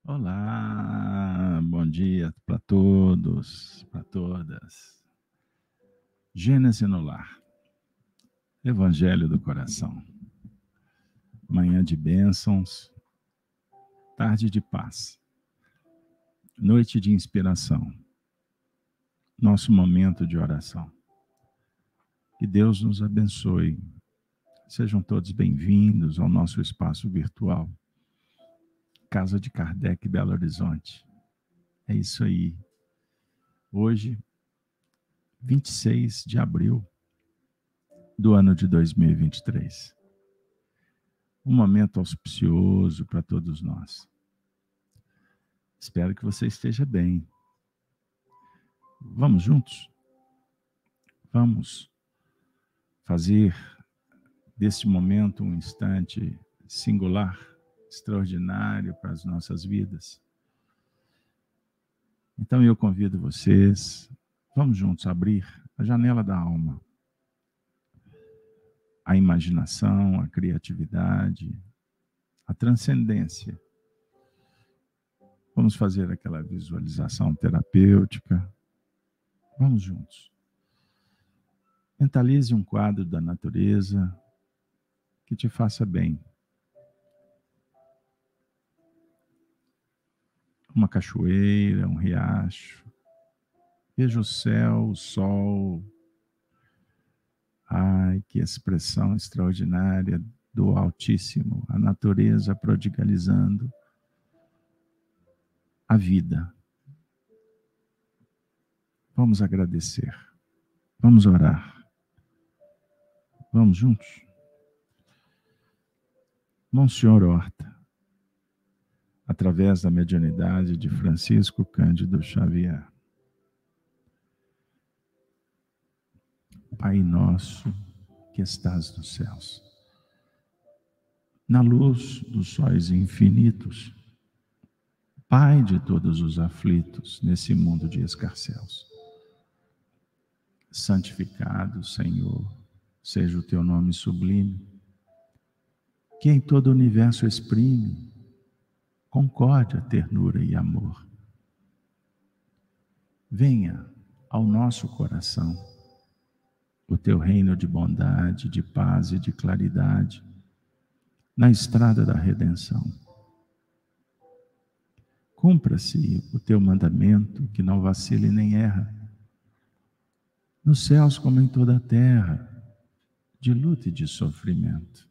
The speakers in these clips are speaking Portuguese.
Olá, bom dia para todos, para todas. Gênesis no lar, Evangelho do coração. Manhã de bênçãos, tarde de paz, noite de inspiração, nosso momento de oração. Que Deus nos abençoe. Sejam todos bem-vindos ao nosso espaço virtual, Casa de Kardec, Belo Horizonte. É isso aí. Hoje, 26 de abril do ano de 2023. Um momento auspicioso para todos nós. Espero que você esteja bem. Vamos juntos? Vamos fazer deste momento um instante singular, extraordinário para as nossas vidas. Então eu convido vocês, vamos juntos abrir a janela da alma. A imaginação, a criatividade, a transcendência. Vamos fazer aquela visualização terapêutica. Vamos juntos. Mentalize um quadro da natureza que te faça bem. Uma cachoeira, um riacho. Veja o céu, o sol. Ai, que expressão extraordinária do Altíssimo, a natureza prodigalizando a vida. Vamos agradecer, vamos orar, vamos juntos? Monsenhor Horta, através da mediunidade de Francisco Cândido Xavier. Pai nosso que estás nos céus, na luz dos sóis infinitos, Pai de todos os aflitos nesse mundo de escarcéus, santificado, Senhor, seja o teu nome sublime, que em todo o universo exprime concórdia, ternura e amor. Venha ao nosso coração o teu reino de bondade, de paz e de claridade, na estrada da redenção. Cumpra-se o teu mandamento, que não vacile nem erra, nos céus como em toda a terra, de luta e de sofrimento.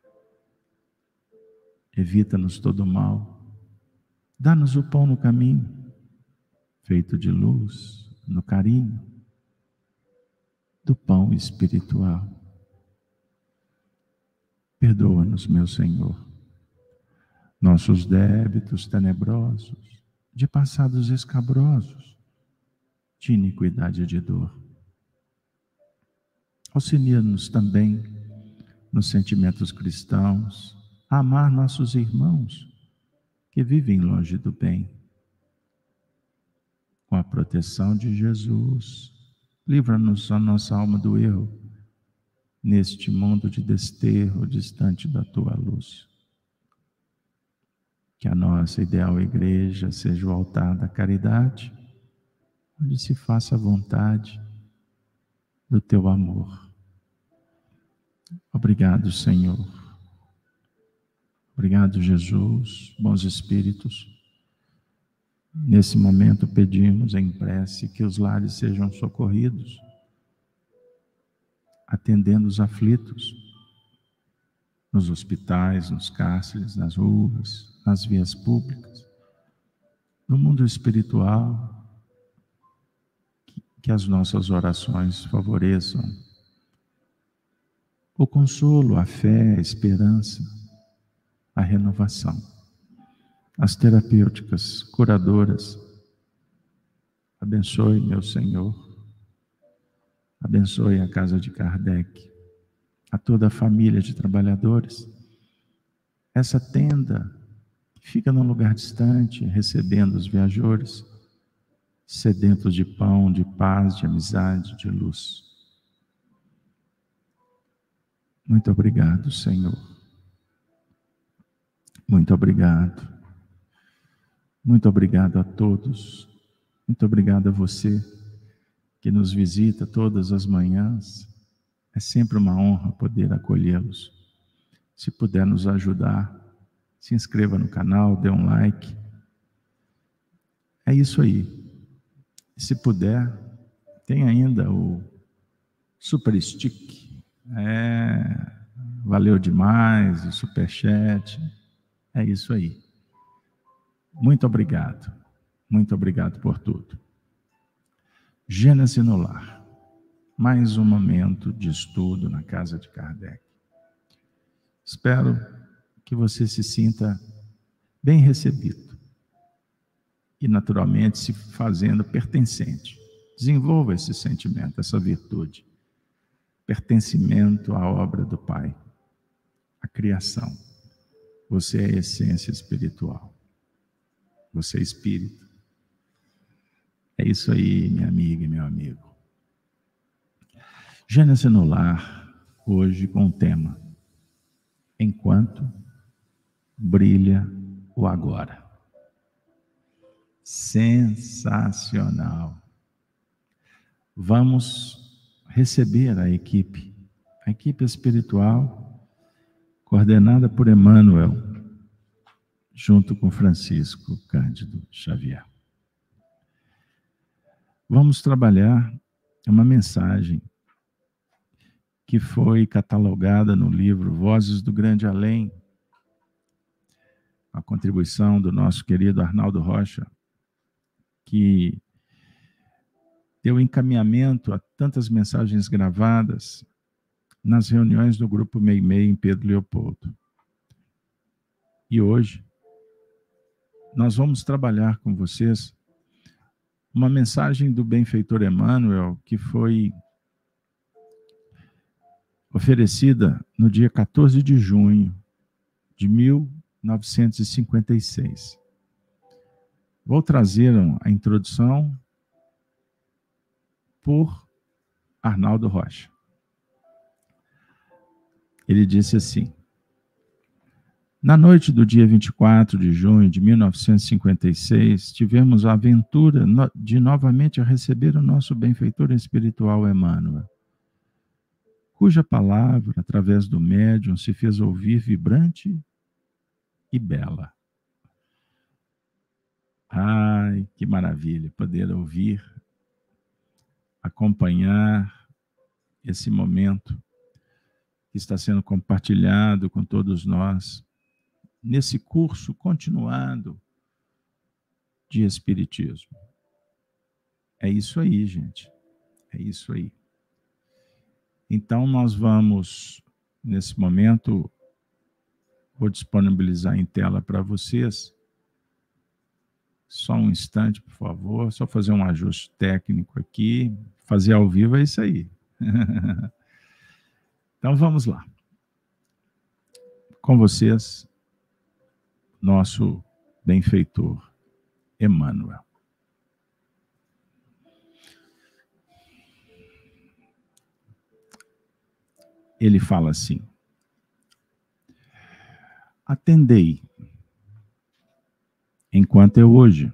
Evita-nos todo mal, dá-nos o pão no caminho, feito de luz, no carinho, do pão espiritual. Perdoa-nos, meu Senhor, nossos débitos tenebrosos, de passados escabrosos, de iniquidade e de dor. Auxilia-nos também nos sentimentos cristãos, a amar nossos irmãos que vivem longe do bem. Com a proteção de Jesus, livra-nos a nossa alma do erro, neste mundo de desterro, distante da tua luz. Que a nossa ideal igreja seja o altar da caridade, onde se faça a vontade do teu amor. Obrigado, Senhor. Obrigado, Jesus, bons espíritos. Nesse momento pedimos em prece que os lares sejam socorridos, atendendo os aflitos, nos hospitais, nos cárceres, nas ruas, nas vias públicas, no mundo espiritual, que as nossas orações favoreçam o consolo, a fé, a esperança, a renovação, as terapêuticas curadoras. Abençoe, meu Senhor, abençoe a Casa de Kardec, a toda a família de trabalhadores, essa tenda que fica num lugar distante, recebendo os viajores, sedentos de pão, de paz, de amizade, de luz. Muito obrigado, Senhor. Muito obrigado. Muito obrigado a todos. Muito obrigado a você que nos visita todas as manhãs. É sempre uma honra poder acolhê-los. Se puder nos ajudar, se inscreva no canal, dê um like. É isso aí. Se puder, tem ainda o Super Stick. Valeu demais, o Superchat. É isso aí. Muito obrigado. Muito obrigado por tudo. Gênese no Lar. Mais um momento de estudo na casa de Kardec. Espero que você se sinta bem recebido e, naturalmente, se fazendo pertencente. Desenvolva esse sentimento, essa virtude. Pertencimento à obra do Pai, à criação. Você é a essência espiritual. Você é espírito. É isso aí, minha amiga e meu amigo. Gênese no Lar, hoje com o tema Enquanto brilha o agora. Sensacional. Vamos receber a equipe espiritual coordenada por Emmanuel, junto com Francisco Cândido Xavier. Vamos trabalhar uma mensagem que foi catalogada no livro Vozes do Grande Além, a contribuição do nosso querido Arnaldo Rocha, que deu encaminhamento a tantas mensagens gravadas nas reuniões do Grupo Meimei em Pedro Leopoldo. E hoje, nós vamos trabalhar com vocês uma mensagem do benfeitor Emmanuel, que foi oferecida no dia 14 de junho de 1956. Vou trazer a introdução por Arnaldo Rocha. Ele disse assim: na noite do dia 24 de junho de 1956, tivemos a aventura de novamente receber o nosso benfeitor espiritual Emmanuel, cuja palavra, através do médium, se fez ouvir vibrante e bela. Ai, que maravilha poder ouvir, acompanhar esse momento que está sendo compartilhado com todos nós, nesse curso continuado de Espiritismo. É isso aí, gente. É isso aí. Então, nós vamos, nesse momento, vou disponibilizar em tela para vocês. Só um instante, por favor. Só fazer um ajuste técnico aqui. Fazer ao vivo é isso aí. Então, vamos lá. Com vocês, nosso benfeitor Emmanuel. Ele fala assim: atendei, enquanto eu hoje,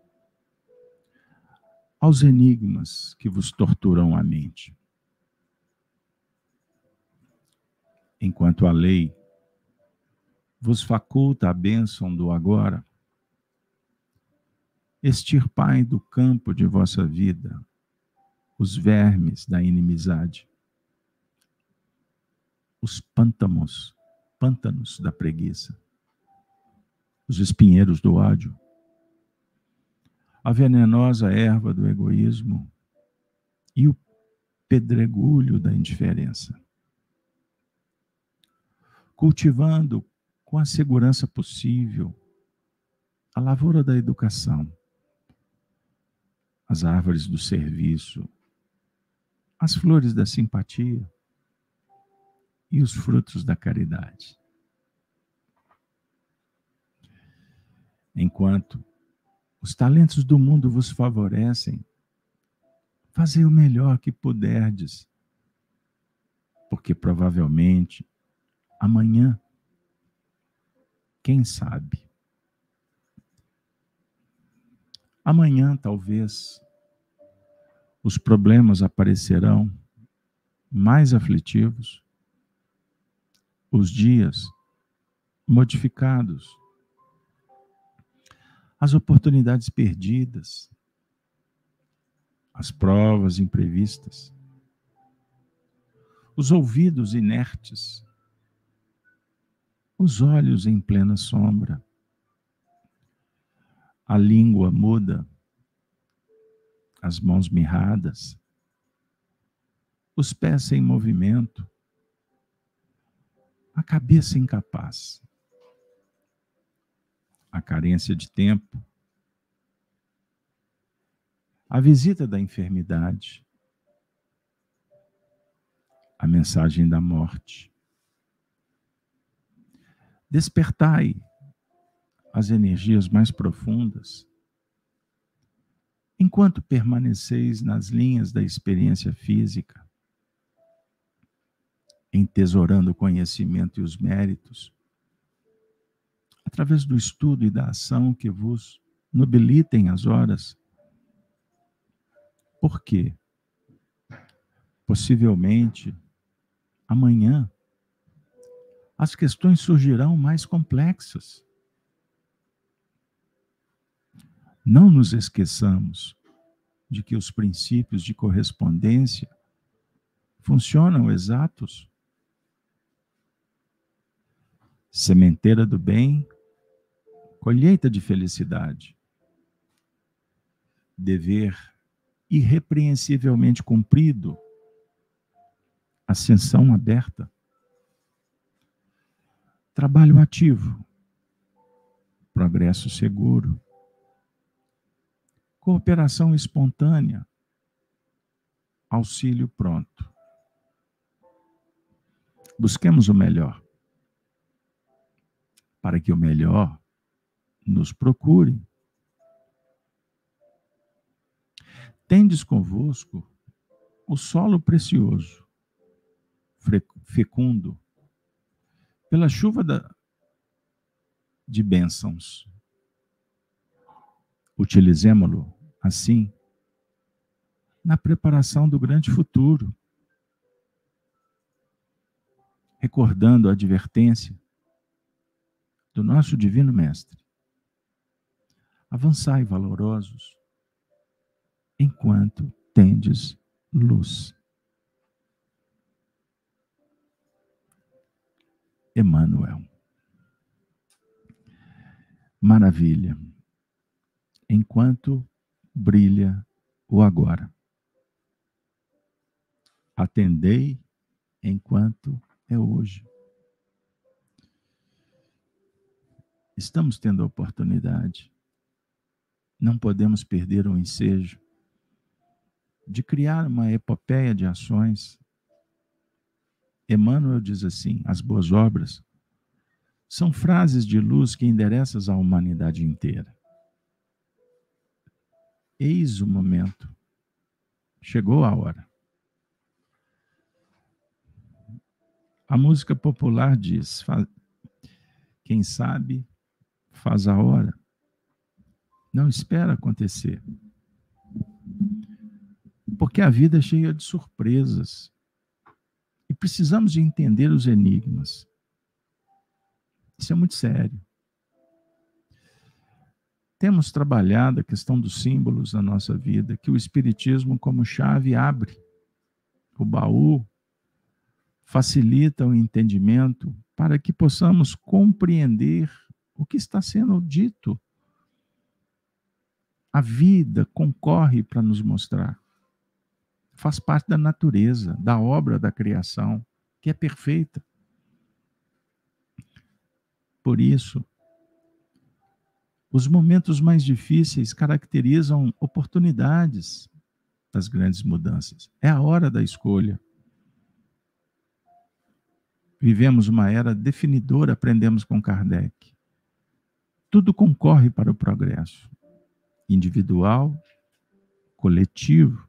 aos enigmas que vos torturam a mente. Enquanto a lei vos faculta a bênção do agora, extirpai do campo de vossa vida os vermes da inimizade, os pântanos da preguiça, os espinheiros do ódio, a venenosa erva do egoísmo e o pedregulho da indiferença. Cultivando com a segurança possível a lavoura da educação, as árvores do serviço, as flores da simpatia e os frutos da caridade. Enquanto os talentos do mundo vos favorecem, fazei o melhor que puderdes, porque provavelmente amanhã, quem sabe, Amanhã, talvez, os problemas aparecerão mais aflitivos, os dias modificados, as oportunidades perdidas, as provas imprevistas, os ouvidos inertes, os olhos em plena sombra, a língua muda, as mãos mirradas, os pés sem movimento, a cabeça incapaz, a carência de tempo, a visita da enfermidade, a mensagem da morte. Despertai as energias mais profundas, enquanto permaneceis nas linhas da experiência física, entesourando o conhecimento e os méritos, através do estudo e da ação que vos nobilitem as horas. Por quê? Possivelmente, amanhã, as questões surgirão mais complexas. Não nos esqueçamos de que os princípios de correspondência funcionam exatos. Sementeira do bem, colheita de felicidade. Dever irrepreensivelmente cumprido, ascensão aberta. Trabalho ativo, progresso seguro. Cooperação espontânea, auxílio pronto. Busquemos o melhor, para que o melhor nos procure. Tendes convosco o solo precioso, fecundo, pela chuva de bênçãos. Utilizemo-lo, assim, na preparação do grande futuro, recordando a advertência do nosso Divino Mestre. Avançai, valorosos, enquanto tendes luz. Emmanuel. Maravilha. Enquanto brilha o agora. Atendei enquanto é hoje. Estamos tendo a oportunidade, não podemos perder o ensejo de criar uma epopeia de ações. Emmanuel diz assim: as boas obras são frases de luz que endereçam à humanidade inteira. Eis o momento, chegou a hora. A música popular diz: quem sabe faz a hora, não espera acontecer. Porque a vida é cheia de surpresas e precisamos de entender os enigmas. Isso é muito sério. Temos trabalhado a questão dos símbolos na nossa vida, que o Espiritismo, como chave, abre o baú, facilita o entendimento para que possamos compreender o que está sendo dito. A vida concorre para nos mostrar. Faz parte da natureza, da obra da criação, que é perfeita. Por isso, os momentos mais difíceis caracterizam oportunidades das grandes mudanças. É a hora da escolha. Vivemos uma era definidora, aprendemos com Kardec. Tudo concorre para o progresso. Individual, coletivo.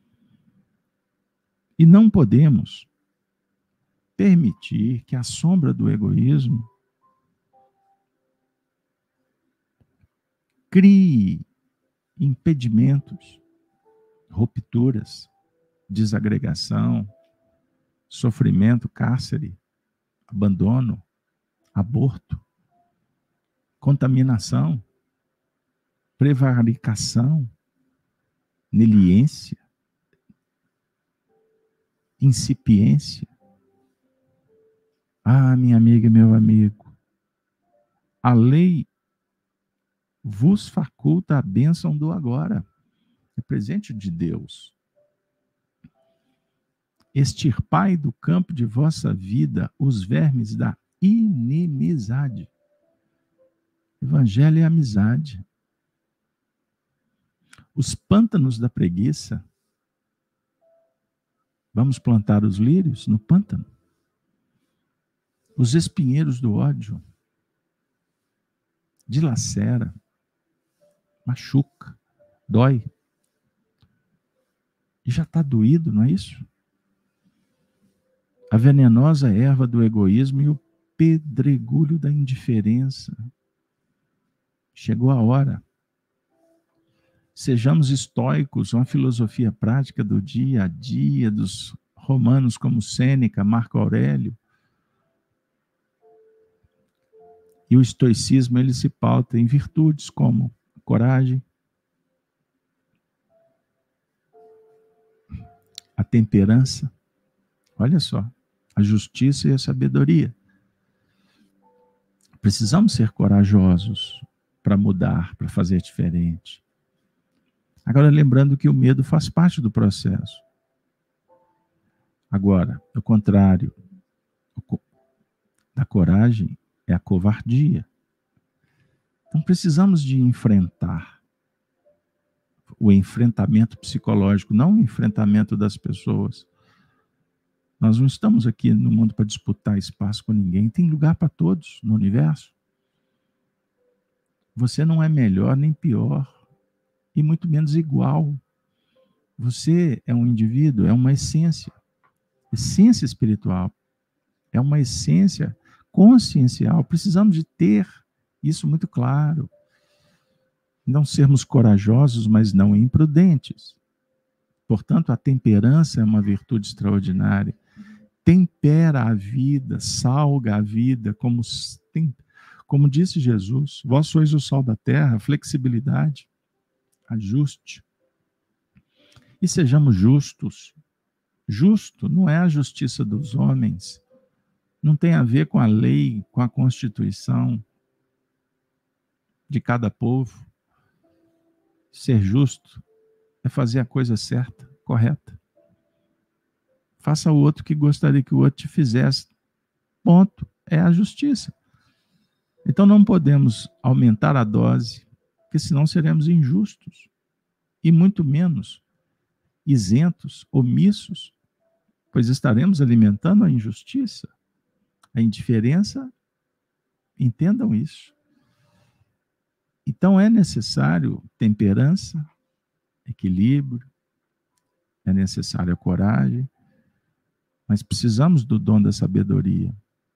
E não podemos permitir que a sombra do egoísmo crie impedimentos, rupturas, desagregação, sofrimento, cárcere, abandono, aborto, contaminação, prevaricação, neliência, incipiência. Ah, minha amiga e meu amigo, a lei vos faculta a bênção do agora. É presente de Deus. Extirpai do campo de vossa vida os vermes da inimizade. Evangelho é amizade. Os pântanos da preguiça. Vamos plantar os lírios no pântano. Os espinheiros do ódio. Dilacera. Machuca. Dói. E já está doído, não é isso? A venenosa erva do egoísmo e o pedregulho da indiferença. Chegou a hora. Sejamos estoicos, uma filosofia prática do dia a dia, dos romanos como Sêneca, Marco Aurélio. E o estoicismo, ele se pauta em virtudes como a coragem, a temperança, olha só, a justiça e a sabedoria. Precisamos ser corajosos para mudar, para fazer diferente. Agora, lembrando que o medo faz parte do processo. Agora, o contrário da coragem é a covardia. Então, precisamos de enfrentar o enfrentamento psicológico, não o enfrentamento das pessoas. Nós não estamos aqui no mundo para disputar espaço com ninguém. Tem lugar para todos no universo. Você não é melhor nem pior, e muito menos igual. Você é um indivíduo, é uma essência espiritual, é uma essência consciencial. Precisamos de ter isso muito claro. Não sermos corajosos, mas não imprudentes. Portanto, a temperança é uma virtude extraordinária. Tempera a vida, salga a vida, como disse Jesus, vós sois o sal da terra, flexibilidade, ajuste. E sejamos justos. Justo não é a justiça dos homens, não tem a ver com a lei, com a Constituição de cada povo. Ser justo é fazer a coisa certa, correta. Faça o outro que gostaria que o outro te fizesse. Ponto. É a justiça. Então não podemos aumentar a dose, porque senão seremos injustos. E muito menos isentos, omissos, pois estaremos alimentando a injustiça, a indiferença. Entendam isso. Então é necessário temperança, equilíbrio, é necessária coragem, mas precisamos do dom da sabedoria.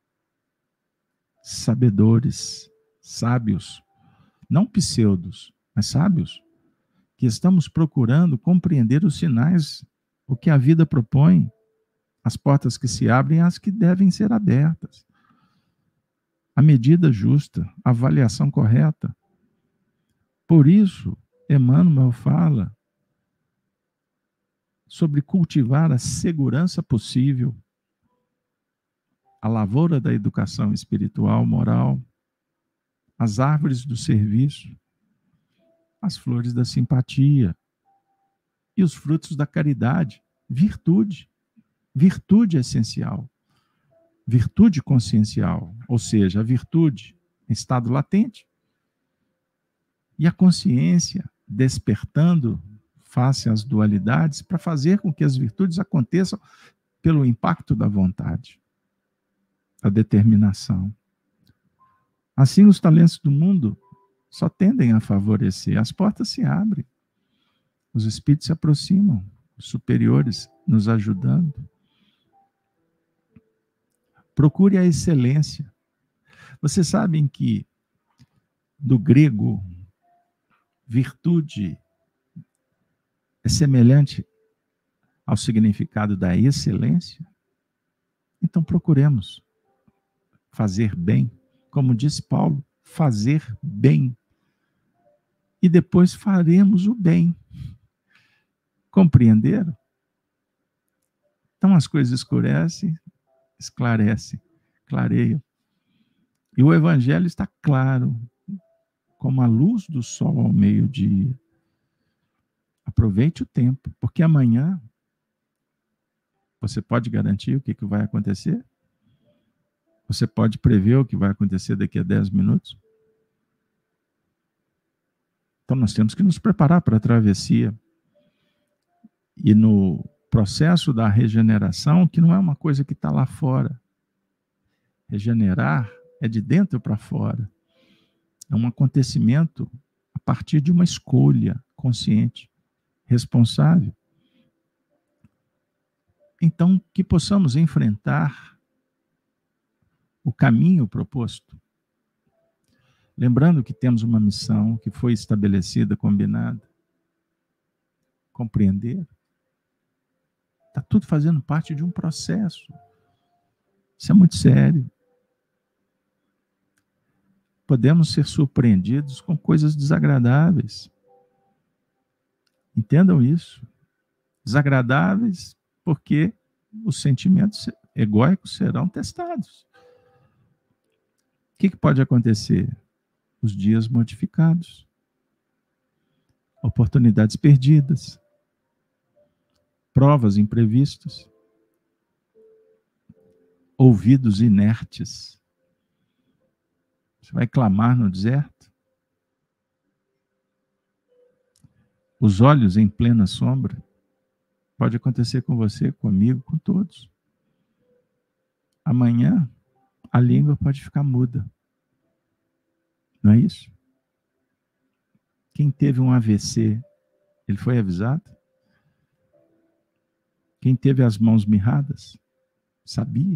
Sabedores, sábios, não pseudos, mas sábios, que estamos procurando compreender os sinais, o que a vida propõe, as portas que se abrem e as que devem ser abertas. A medida justa, a avaliação correta. Por isso, Emmanuel fala sobre cultivar a segurança possível, a lavoura da educação espiritual, moral, as árvores do serviço, as flores da simpatia e os frutos da caridade. Virtude. Virtude essencial. Virtude consciencial, ou seja, a virtude em estado latente. E a consciência despertando face às dualidades para fazer com que as virtudes aconteçam pelo impacto da vontade, da determinação. Assim, os talentos do mundo só tendem a favorecer. As portas se abrem. Os espíritos se aproximam, os superiores nos ajudando. Procure a excelência. Vocês sabem que, do grego, virtude é semelhante ao significado da excelência? Então procuremos fazer bem, como diz Paulo, fazer bem. E depois faremos o bem. Compreenderam? Então as coisas escurecem, esclarecem, clareiam. E o Evangelho está claro, como a luz do sol ao meio-dia. Aproveite o tempo, porque amanhã você pode garantir o que vai acontecer? Você pode prever o que vai acontecer daqui a 10 minutos? Então nós temos que nos preparar para a travessia. E no processo da regeneração, que não é uma coisa que está lá fora. Regenerar é de dentro para fora. É um acontecimento a partir de uma escolha consciente, responsável. Então, que possamos enfrentar o caminho proposto. Lembrando que temos uma missão que foi estabelecida, combinada. Compreender. Está tudo fazendo parte de um processo. Isso é muito sério. Podemos ser surpreendidos com coisas desagradáveis. Entendam isso. Desagradáveis porque os sentimentos egóicos serão testados. O que pode acontecer? Os dias modificados. Oportunidades perdidas. Provas imprevistas. Ouvidos inertes. Você vai clamar no deserto? Os olhos em plena sombra? Pode acontecer com você, comigo, com todos. Amanhã, a língua pode ficar muda. Não é isso? Quem teve um AVC, ele foi avisado? Quem teve as mãos mirradas, sabia?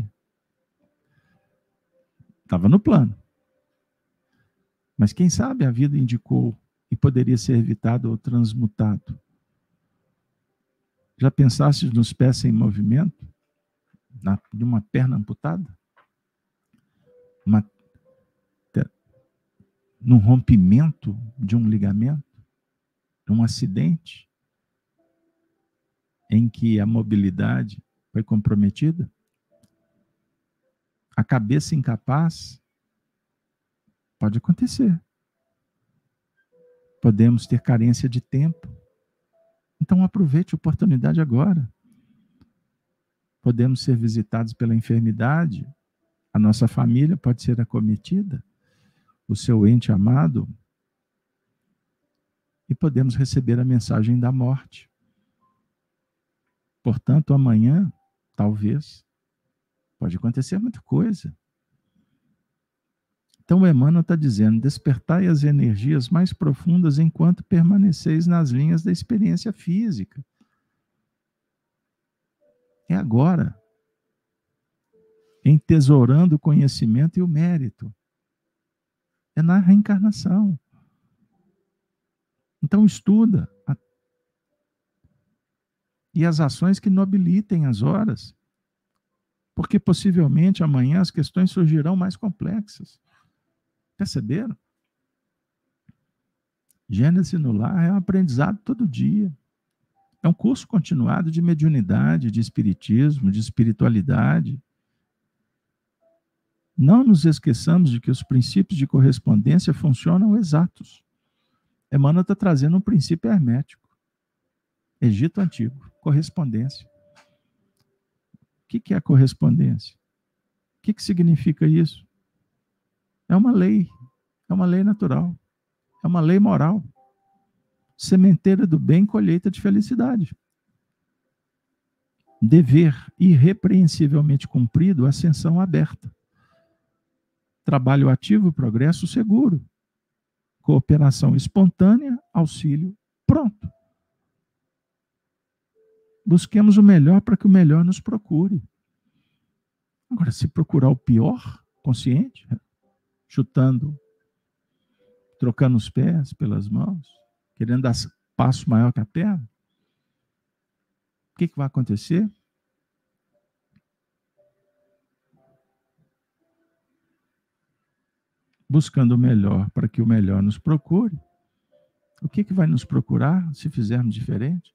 Estava no plano. Mas quem sabe a vida indicou e poderia ser evitado ou transmutado. Já pensaste nos pés sem movimento? De uma perna amputada? Num rompimento de um ligamento? Um acidente em que a mobilidade foi comprometida? A cabeça incapaz? Pode acontecer. Podemos ter carência de tempo. Então aproveite a oportunidade agora. Podemos ser visitados pela enfermidade. A nossa família pode ser acometida. O seu ente amado. E podemos receber a mensagem da morte. Portanto, amanhã, talvez, pode acontecer muita coisa. Então, Emmanuel está dizendo, despertai as energias mais profundas enquanto permaneceis nas linhas da experiência física. É agora. Entesourando o conhecimento e o mérito. É na reencarnação. Então, estuda. E as ações que nobilitem as horas. Porque possivelmente amanhã as questões surgirão mais complexas. Perceberam? Gênese no lar é um aprendizado todo dia. É um curso continuado de mediunidade, de espiritismo, de espiritualidade. Não nos esqueçamos de que os princípios de correspondência funcionam exatos. Emmanuel está trazendo um princípio hermético. Egito Antigo, correspondência. O que é a correspondência? O que significa isso? É uma lei natural, é uma lei moral. Sementeira do bem, colheita de felicidade. Dever irrepreensivelmente cumprido, ascensão aberta. Trabalho ativo, progresso seguro. Cooperação espontânea, auxílio pronto. Busquemos o melhor para que o melhor nos procure. Agora, se procurar o pior, consciente, chutando, trocando os pés pelas mãos, querendo dar passo maior que a perna, que vai acontecer? Buscando o melhor, para que o melhor nos procure. O que vai nos procurar se fizermos diferente?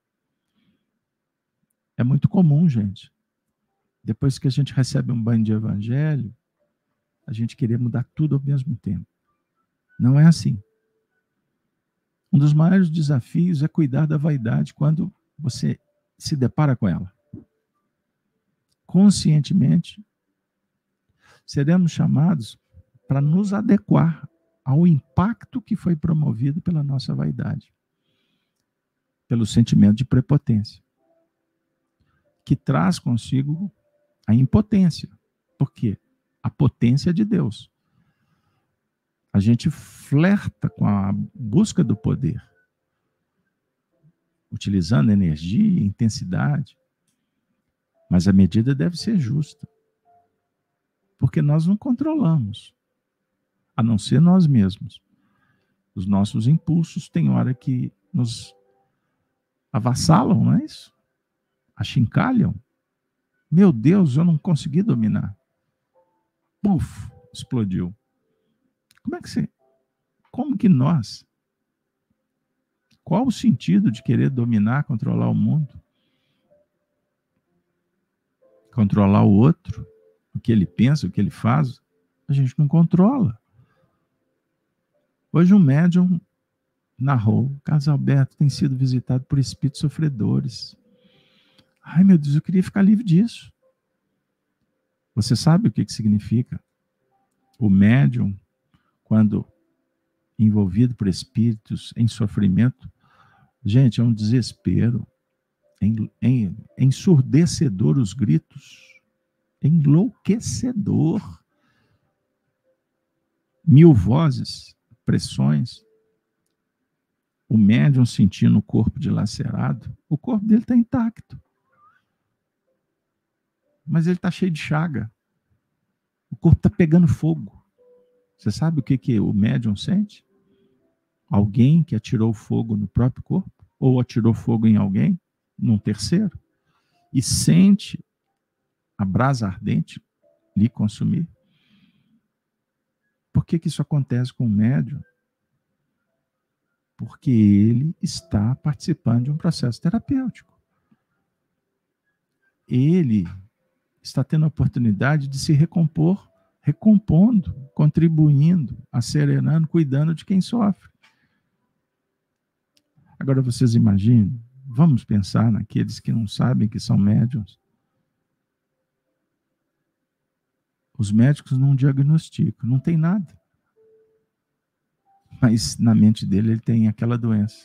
É muito comum, gente. Depois que a gente recebe um banho de evangelho, a gente querer mudar tudo ao mesmo tempo. Não é assim. Um dos maiores desafios é cuidar da vaidade quando você se depara com ela. Conscientemente, seremos chamados para nos adequar ao impacto que foi promovido pela nossa vaidade, pelo sentimento de prepotência, que traz consigo a impotência. Por quê? A potência de Deus. A gente flerta com a busca do poder, utilizando energia, intensidade, mas a medida deve ser justa, porque nós não controlamos, a não ser nós mesmos. Os nossos impulsos têm hora que nos avassalam, não é isso? Achincalham. Meu Deus, eu não consegui dominar. Puf, explodiu. Como que nós? Qual o sentido de querer dominar, controlar o mundo? Controlar o outro, o que ele pensa, o que ele faz, a gente não controla. Hoje um médium narrou, Carlos Alberto tem sido visitado por espíritos sofredores. Ai, meu Deus, eu queria ficar livre disso. Você sabe o que significa? O médium, quando envolvido por espíritos em sofrimento, gente, é um desespero, ensurdecedor os gritos, enlouquecedor. 1000 vozes, pressões, o médium sentindo o corpo dilacerado, o corpo dele está intacto, mas ele está cheio de chaga, o corpo está pegando fogo. Você sabe o que o médium sente? Alguém que atirou fogo no próprio corpo, ou atirou fogo em alguém, num terceiro, e sente a brasa ardente lhe consumir. Por que isso acontece com o médium? Porque ele está participando de um processo terapêutico. Ele está tendo a oportunidade de se recompor, recompondo, contribuindo, acerenando, cuidando de quem sofre. Agora vocês imaginem, vamos pensar naqueles que não sabem que são médiuns. Os médicos não diagnosticam, não tem nada. Mas na mente dele ele tem aquela doença.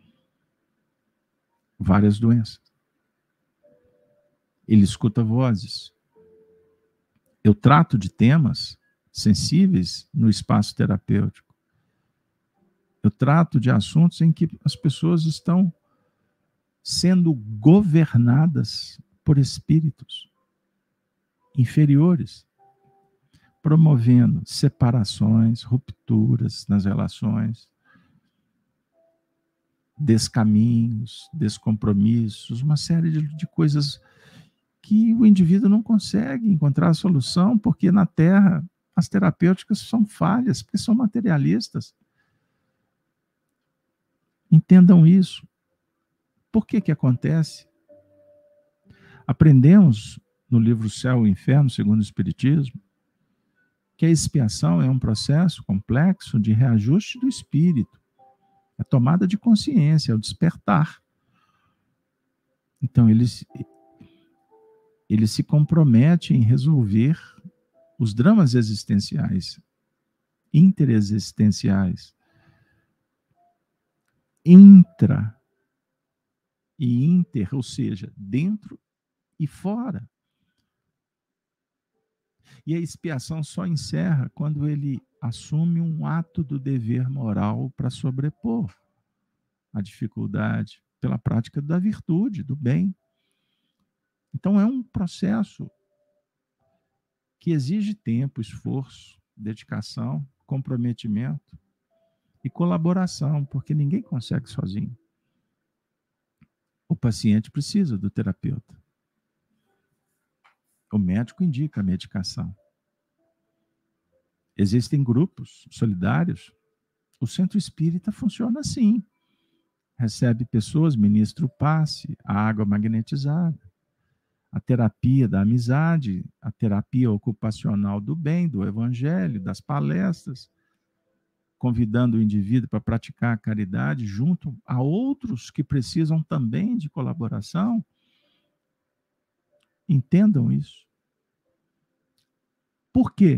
Várias doenças. Ele escuta vozes. Eu trato de temas sensíveis no espaço terapêutico. Eu trato de assuntos em que as pessoas estão sendo governadas por espíritos inferiores, promovendo separações, rupturas nas relações, descaminhos, descompromissos, uma série de coisas que o indivíduo não consegue encontrar a solução, porque na Terra as terapêuticas são falhas, porque são materialistas. Entendam isso. Por que acontece? Aprendemos no livro Céu e Inferno, segundo o Espiritismo, que a expiação é um processo complexo de reajuste do espírito, a tomada de consciência, é o despertar. Então, ele se compromete em resolver os dramas existenciais, interexistenciais, intra e inter, ou seja, dentro e fora. E a expiação só encerra quando ele assume um ato do dever moral para sobrepor a dificuldade pela prática da virtude, do bem. Então é um processo que exige tempo, esforço, dedicação, comprometimento e colaboração, porque ninguém consegue sozinho. o paciente precisa do terapeuta. O médico indica a medicação. Existem grupos solidários. O centro espírita funciona assim. Recebe pessoas, ministra o passe, a água magnetizada, a terapia da amizade, a terapia ocupacional do bem, do evangelho, das palestras, convidando o indivíduo para praticar a caridade junto a outros que precisam também de colaboração. Entendam isso. Por quê?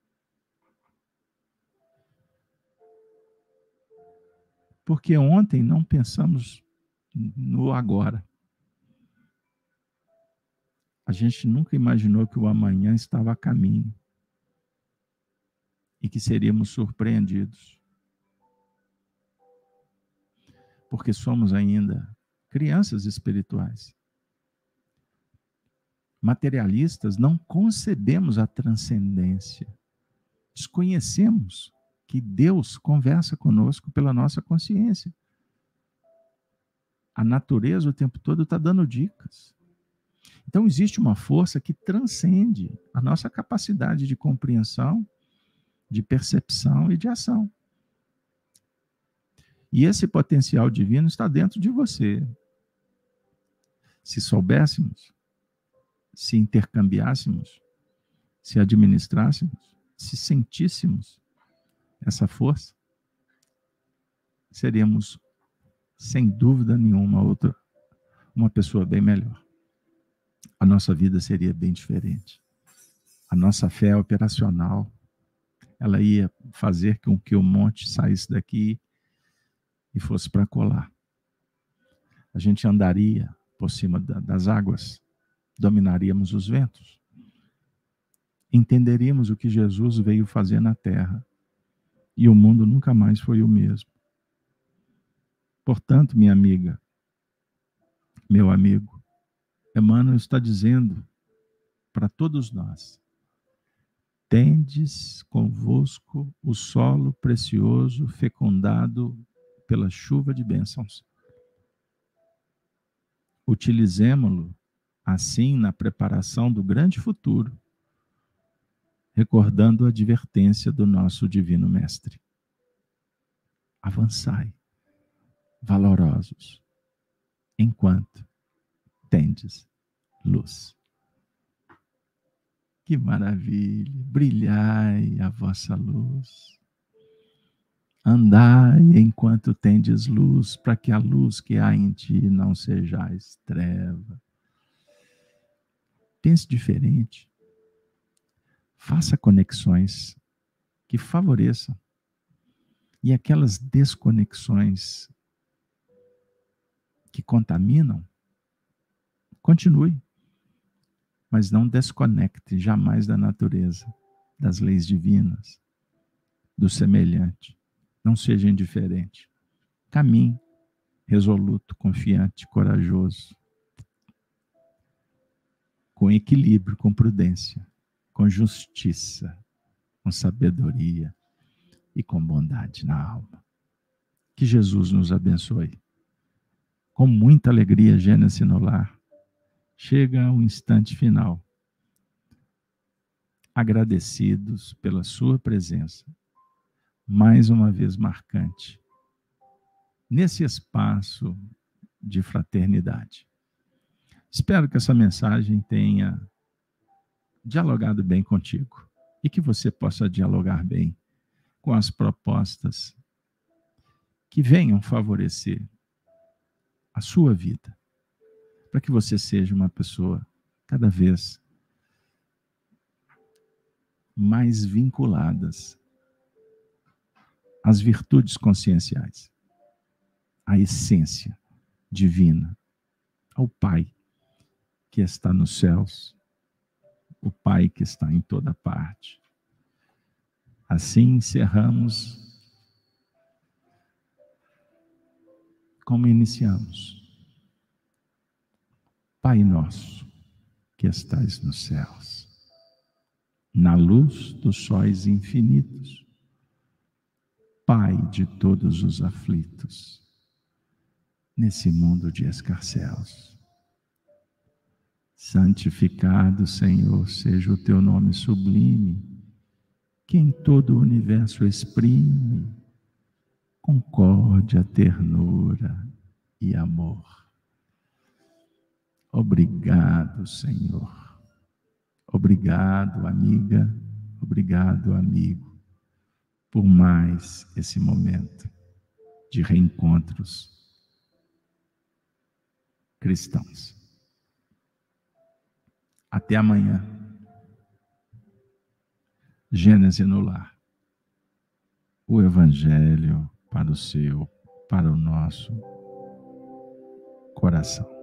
Porque ontem não pensamos no agora. A gente nunca imaginou que o amanhã estava a caminho e que seríamos surpreendidos. Porque somos ainda crianças espirituais. Materialistas, não concebemos a transcendência. Desconhecemos que Deus conversa conosco pela nossa consciência. A natureza o tempo todo está dando dicas. Então existe uma força que transcende a nossa capacidade de compreensão, de percepção e de ação. E esse potencial divino está dentro de você. Se soubéssemos, se intercambiássemos, se administrássemos, se sentíssemos essa força, seríamos, sem dúvida nenhuma, uma pessoa bem melhor. A nossa vida seria bem diferente. A nossa fé operacional, ela ia fazer com que o monte saísse daqui e fosse para colar. A gente andaria por cima das águas, dominaríamos os ventos. Entenderíamos o que Jesus veio fazer na terra. E o mundo nunca mais foi o mesmo. Portanto, minha amiga, meu amigo, Emmanuel está dizendo para todos nós: tendes convosco o solo precioso fecundado pela chuva de bênçãos. Utilizemo-lo assim na preparação do grande futuro, recordando a advertência do nosso Divino Mestre. Avançai, valorosos, enquanto tendes luz. Que maravilha! Brilhai a vossa luz. Andai enquanto tendes luz, para que a luz que há em ti não sejais treva. Pense diferente. Faça conexões que favoreçam. E aquelas desconexões que contaminam, continue. Mas não desconecte jamais da natureza, das leis divinas, do semelhante. Não seja indiferente. Caminhe resoluto, confiante, corajoso, com equilíbrio, com prudência, com justiça, com sabedoria e com bondade na alma. Que Jesus nos abençoe. Com muita alegria, Gênesis no lar, chega o instante final. Agradecidos pela sua presença, mais uma vez marcante, nesse espaço de fraternidade. Espero que essa mensagem tenha dialogado bem contigo e que você possa dialogar bem com as propostas que venham favorecer a sua vida, para que você seja uma pessoa cada vez mais vinculadas às virtudes conscienciais, à essência divina, ao Pai que está nos céus, o Pai que está em toda parte. Assim encerramos como iniciamos. Pai nosso, que estais nos céus, na luz dos sóis infinitos, Pai de todos os aflitos, nesse mundo de escarcéus. Santificado, Senhor, seja o teu nome sublime, que em todo o universo exprime concórdia, ternura e amor. Obrigado, Senhor. Obrigado, amiga. Obrigado, amigo, por mais esse momento de reencontros cristãos. Até amanhã. Gênese no Lar. O Evangelho para o seu, para o nosso coração.